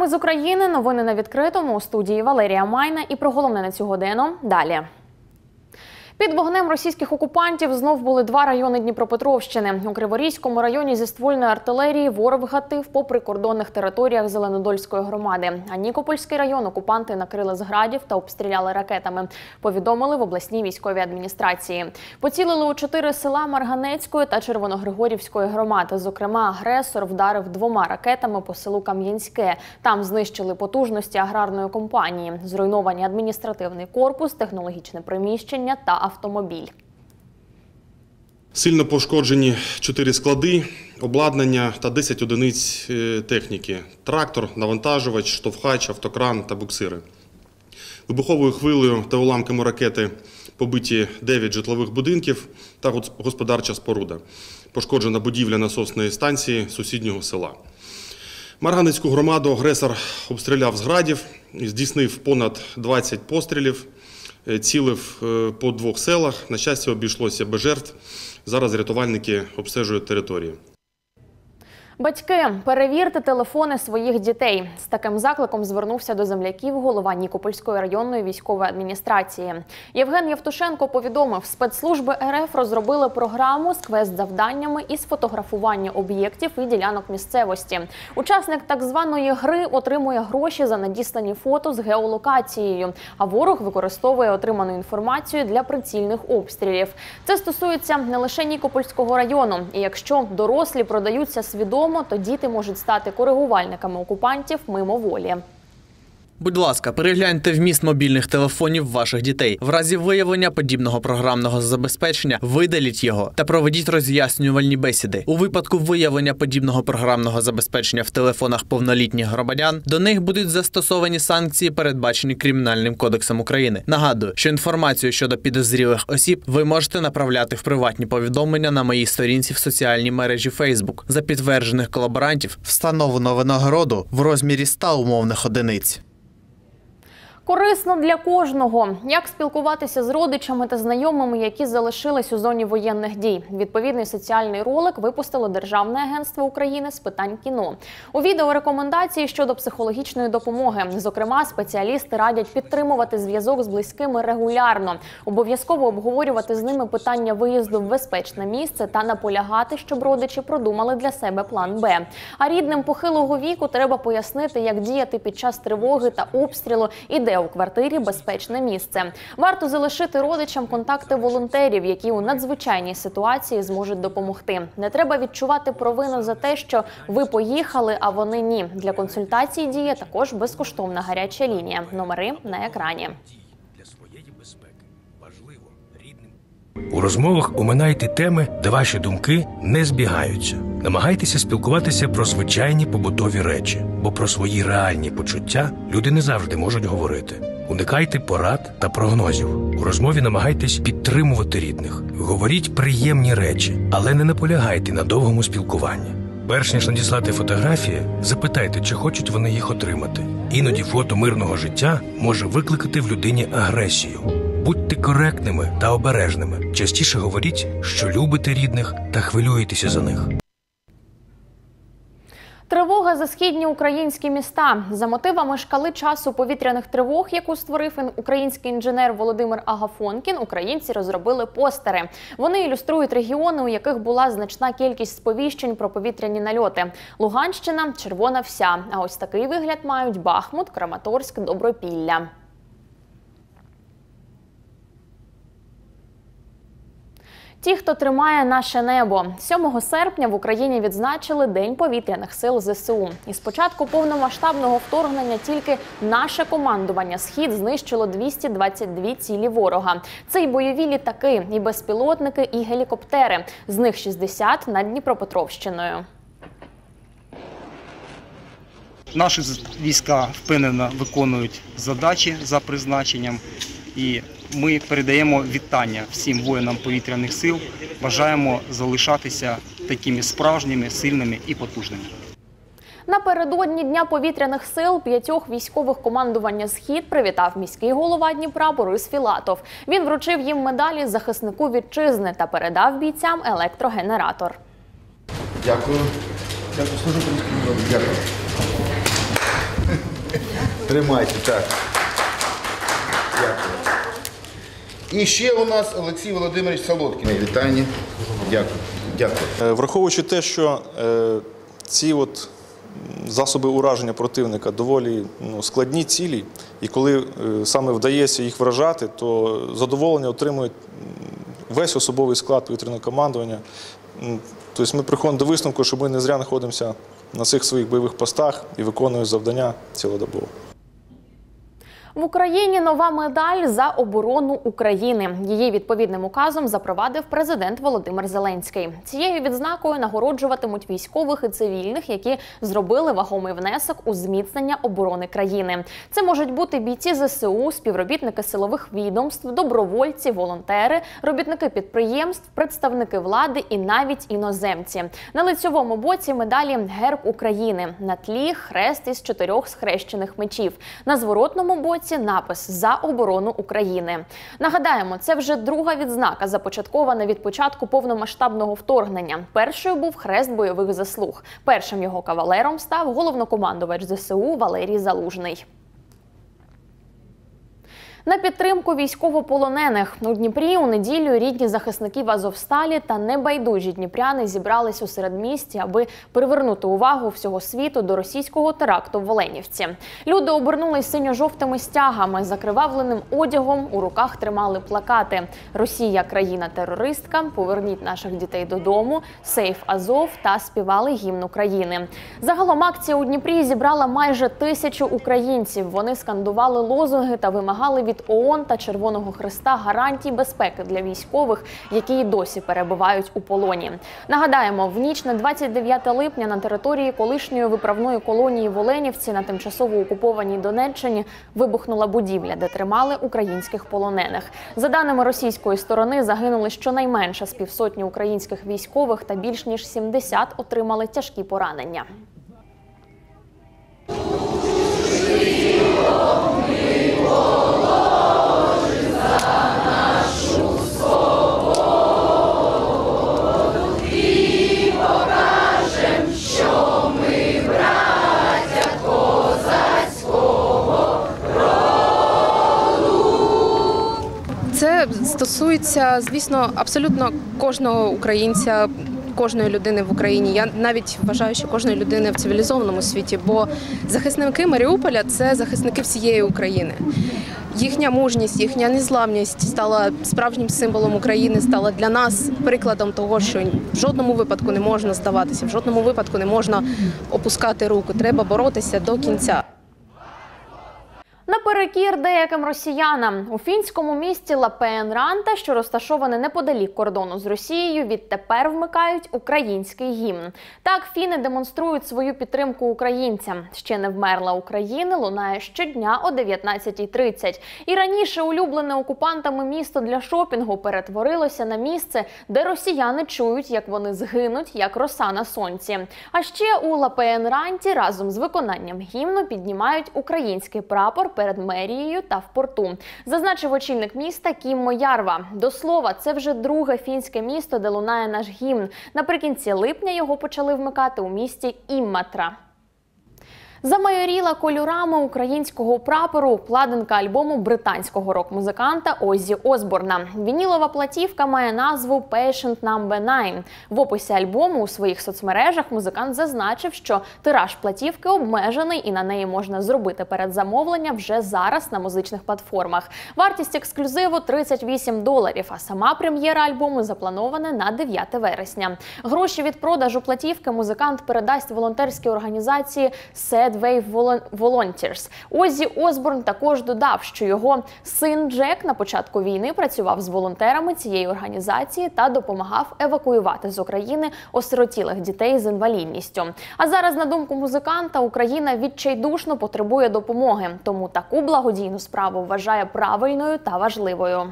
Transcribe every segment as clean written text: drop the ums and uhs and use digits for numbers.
з України. Новини на відкритому. У студії Валерія Майна. І про головне на цю годину далі. Під вогнем російських окупантів знов були два райони Дніпропетровщини. У Криворізькому районі зі ствольної артилерії ворог гатив по прикордонних територіях Зеленодольської громади. А Нікопольський район окупанти накрили з градів та обстріляли ракетами, повідомили в обласній військовій адміністрації. Поцілили у 4 села Марганецької та Червоногригорівської громад. Зокрема, агресор вдарив 2 ракетами по селу Кам'янське. Там знищили потужності аграрної компанії. Зруйновані адміністративний корпус, технологічне приміщення та автомобіль. Сильно пошкоджені 4 склади, обладнання та 10 одиниць техніки. Трактор, навантажувач, штовхач, автокран та буксири. Вибуховою хвилею та уламками ракети побиті 9 житлових будинків та господарча споруда. Пошкоджена будівля насосної станції сусіднього села. Марганецьку громаду агресор обстріляв з градів, здійснив понад 20 пострілів. Цілив по 2 селах. На щастя, обійшлося без жертв. Зараз рятувальники обстежують територію. Батьки, перевірте телефони своїх дітей. З таким закликом звернувся до земляків голова Нікопольської районної військової адміністрації. Євген Євтушенко повідомив, спецслужби РФ розробили програму з квест-завданнями із фотографування об'єктів і ділянок місцевості. Учасник так званої гри отримує гроші за надіслані фото з геолокацією, а ворог використовує отриману інформацію для прицільних обстрілів. Це стосується не лише Нікопольського району. І якщо дорослі продаються свідомо, то діти можуть стати коригувальниками окупантів мимоволі. Будь ласка, перегляньте вміст мобільних телефонів ваших дітей. В разі виявлення подібного програмного забезпечення видаліть його та проведіть роз'яснювальні бесіди. У випадку виявлення подібного програмного забезпечення в телефонах повнолітніх громадян, до них будуть застосовані санкції, передбачені Кримінальним кодексом України. Нагадую, що інформацію щодо підозрілих осіб ви можете направляти в приватні повідомлення на моїй сторінці в соціальній мережі Facebook. За підтверджених колаборантів встановлено винагороду в розмірі 100 умовних одиниць. Корисно для кожного. Як спілкуватися з родичами та знайомими, які залишились у зоні воєнних дій? Відповідний соціальний ролик випустило Державне агентство України з питань кіно. У відео рекомендації щодо психологічної допомоги. Зокрема, спеціалісти радять підтримувати зв'язок з близькими регулярно, обов'язково обговорювати з ними питання виїзду в безпечне місце та наполягати, щоб родичі продумали для себе план Б. А рідним похилого віку треба пояснити, як діяти під час тривоги та обстрілу і де у квартирі безпечне місце. Варто залишити родичам контакти волонтерів, які у надзвичайній ситуації зможуть допомогти. Не треба відчувати провину за те, що ви поїхали, а вони ні. Для консультацій діє також безкоштовна гаряча лінія. Номери на екрані. У розмовах оминайте теми, де ваші думки не збігаються. Намагайтеся спілкуватися про звичайні побутові речі, бо про свої реальні почуття люди не завжди можуть говорити. Уникайте порад та прогнозів. У розмові намагайтесь підтримувати рідних. Говоріть приємні речі, але не наполягайте на довгому спілкуванні. Перш ніж надіслати фотографії, запитайте, чи хочуть вони їх отримати. Іноді фото мирного життя може викликати в людині агресію. Будьте коректними та обережними. Частіше говоріть, що любите рідних та хвилюєтеся за них. Тривога за східні українські міста. За мотивами шкали часу повітряних тривог, яку створив український інженер Володимир Агафонкін, українці розробили постери. Вони ілюструють регіони, у яких була значна кількість сповіщень про повітряні нальоти. Луганщина – червона вся. А ось такий вигляд мають Бахмут, Краматорськ, Добропілля. Ті, хто тримає наше небо. 7 серпня в Україні відзначили День повітряних сил ЗСУ. І з початку повномасштабного вторгнення тільки наше командування «Схід» знищило 222 цілі ворога. Це і бойові літаки, і безпілотники, і гелікоптери. З них 60 над Дніпропетровщиною. Наші війська впевнено виконують задачі за призначенням. І ми передаємо вітання всім воїнам повітряних сил. Бажаємо залишатися такими справжніми, сильними і потужними. Напередодні Дня повітряних сил 5 військових командування «Схід» привітав міський голова Дніпра Борис Філатов. Він вручив їм медалі захиснику вітчизни та передав бійцям електрогенератор. Дякую. Дякую. Служу українському народу. Дякую. Тримайте, так. Дякую. І ще у нас Олексій Володимирович Солодкін. Вітання. Дякую. Дякую. Враховуючи те, що ці засоби ураження противника доволі складні цілі, і коли саме вдається їх вражати, то задоволення отримує весь особовий склад повітряного командування. Тобто ми приходимо до висновку, що ми не зря знаходимося на цих своїх бойових постах і виконуємо завдання цілодобово. В Україні нова медаль за оборону України. Її відповідним указом запровадив президент Володимир Зеленський. Цією відзнакою нагороджуватимуть військових і цивільних, які зробили вагомий внесок у зміцнення оборони країни. Це можуть бути бійці ЗСУ, співробітники силових відомств, добровольці, волонтери, робітники підприємств, представники влади і навіть іноземці. На лицьовому боці медалі Герб України, на тлі хрест із 4 схрещених мечів. На зворотному боці напис «За оборону України». Нагадаємо, це вже друга відзнака, започаткована від початку повномасштабного вторгнення. Першою був хрест бойових заслуг. Першим його кавалером став головнокомандувач ЗСУ Валерій Залужний. На підтримку військовополонених у Дніпрі у неділю рідні захисників Азовсталі та небайдужі дніпряни зібрались у середмісті, аби привернути увагу всього світу до російського теракту в Оленівці. Люди обернулись синьо-жовтими стягами, закривавленим одягом, у руках тримали плакати «Росія – країна-терористка», «Поверніть наших дітей додому», «Сейф Азов» та співали гімн України. Загалом акція у Дніпрі зібрала майже 1000 українців. Вони скандували лозунги та вимагали від ООН та Червоного Хреста гарантій безпеки для військових, які й досі перебувають у полоні. Нагадаємо, в ніч на 29 липня на території колишньої виправної колонії в Оленівці на тимчасово окупованій Донеччині вибухнула будівля, де тримали українських полонених. За даними російської сторони, загинули щонайменше з 500 українських військових та більш ніж 70 отримали тяжкі поранення. Це стосується, звісно, абсолютно кожного українця, кожної людини в Україні. Я навіть вважаю, що кожної людини в цивілізованому світі, бо захисники Маріуполя – це захисники всієї України. Їхня мужність, їхня незламність стала справжнім символом України, стала для нас прикладом того, що в жодному випадку не можна здаватися, в жодному випадку не можна опускати руку, треба боротися до кінця. Наперекір деяким росіянам у фінському місті Лапeenranta, що розташоване неподалік кордону з Росією, відтепер вмикають український гімн. Так фіни демонструють свою підтримку українцям. «Ще не вмерла України» лунає щодня о 19:30. І раніше улюблене окупантами місто для шопінгу перетворилося на місце, де росіяни чують, як вони згинуть, як роса на сонці. А ще у Лапeenranті разом з виконанням гімну піднімають український прапор перед мерією та в порту. Зазначив очільник міста Кіммо Ярва. До слова, це вже друге фінське місто, де лунає наш гімн. Наприкінці липня його почали вмикати у місті Імматра. Замайоріла кольорами українського прапору обкладинка альбому британського рок-музиканта Оззі Осборна. Вінілова платівка має назву «Patient No. 9». В описі альбому у своїх соцмережах музикант зазначив, що тираж платівки обмежений і на неї можна зробити передзамовлення вже зараз на музичних платформах. Вартість ексклюзиву $38, а сама прем'єра альбому запланована на 9 вересня. Гроші від продажу платівки музикант передасть волонтерській організації «Sad Wave Volunteers». Оззі Осборн також додав, що його син Джек на початку війни працював з волонтерами цієї організації та допомагав евакуювати з України осиротілих дітей з інвалідністю. А зараз, на думку музиканта, Україна відчайдушно потребує допомоги, тому таку благодійну справу вважає правильною та важливою.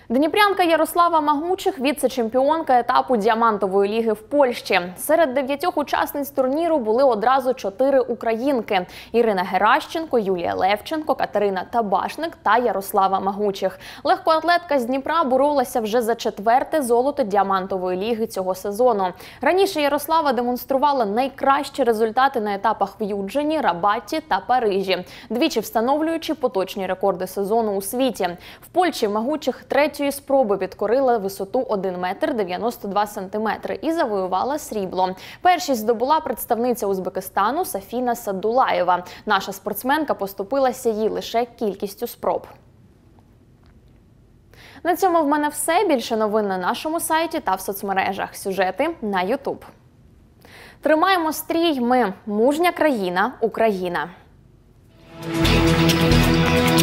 Дніпрянка Ярослава Магучих – віце-чемпіонка етапу Діамантової ліги в Польщі. Серед 9 учасниць турніру були одразу 4 українки – Ірина Геращенко, Юлія Левченко, Катерина Табашник та Ярослава Магучих. Легкоатлетка з Дніпра боролася вже за 4-те золото Діамантової ліги цього сезону. Раніше Ярослава демонструвала найкращі результати на етапах в Юджині, Рабаті та Парижі, двічі встановлюючи поточні рекорди сезону у світі. В Польщі Магучих 3-ї спроби підкорила висоту 1 метр 92 сантиметри і завоювала срібло. Першість здобула представниця Узбекистану Сафіна Саддулаєва. Наша спортсменка поступилася їй лише кількістю спроб. На цьому в мене все. Більше новин на нашому сайті та в соцмережах. Сюжети на YouTube. Тримаємо стрій. Ми – мужня країна, Україна.